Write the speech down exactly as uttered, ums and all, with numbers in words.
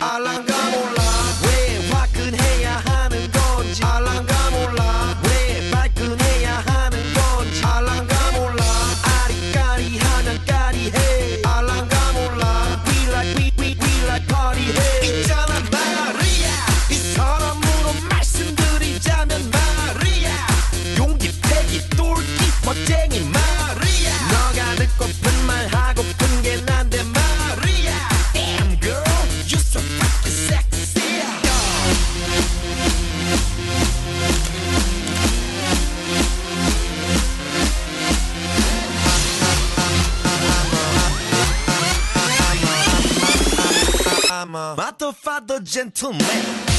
알랑가 몰라 왜 화끈해야 하는 건지 알랑가 몰라 왜 발끈해야 하는 건지 알랑가 몰라 아리까리하면 까리해 알랑가 몰라 We like we we we like party 해 있잖아 마리아 이 사람으로 말씀드리자면 마리아 용기 패기 똘끼 멋쟁이 마리아 너가 듣고픈 말 하고픈 게 난데 마리아 Damn girl you so fucking sexy I'm a motherfucker gentleman